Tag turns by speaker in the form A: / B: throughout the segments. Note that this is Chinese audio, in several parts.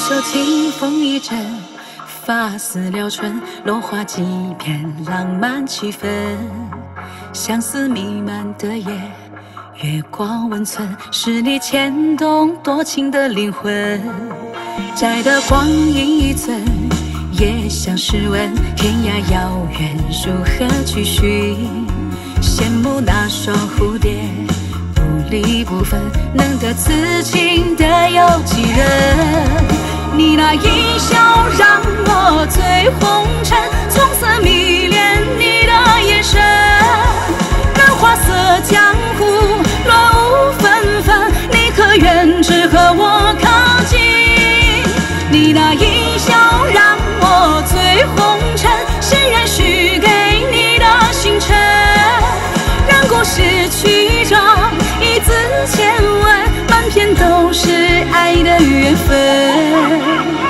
A: 袖清风一阵，发丝撩唇，落花几片，浪漫气氛。相思弥漫的夜，月光温存，是你牵动多情的灵魂。摘得光阴一寸，也像是问天涯遥远如何去寻。羡慕那双蝴蝶，不离不分，能得此情的有几人？你那一笑让我醉红尘，从此迷恋你的眼神。干花色江湖，落雾纷纷，你可愿只和我靠近？你那一笑让我醉红尘，谁人许给你的星辰？让故事曲折，一字千文，满篇都是爱的缘分。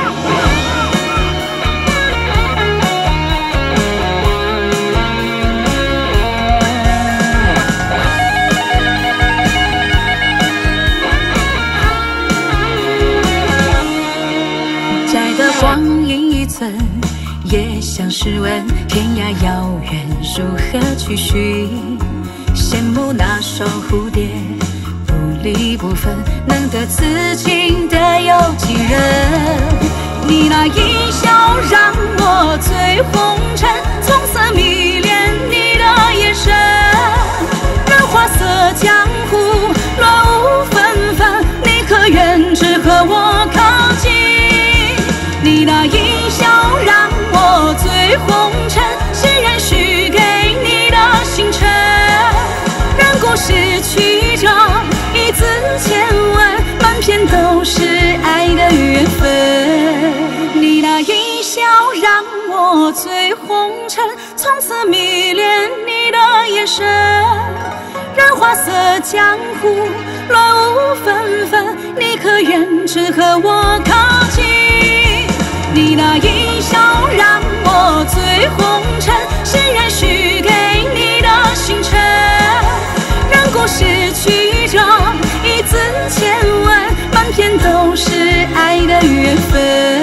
A: 摘得光阴一寸，也像是问天涯遥远如何去寻。羡慕那双蝴蝶，不离不分，能得此情的有几人？你那一笑让我醉红尘，从此迷恋你的眼神。干花色江湖，落雾纷纷，你可愿只和我靠近？你那一笑让我醉红尘，谁人许给你的星辰？让故事曲折，一字千文，满篇都是爱的缘分。你那一笑让我醉红尘，从此迷恋你的眼神。染花色江湖，落雾纷纷，你可愿只和我靠近？你那一笑让我醉红尘，谁人许给你的星辰？让故事曲折，一字千文，满篇都是爱的缘分。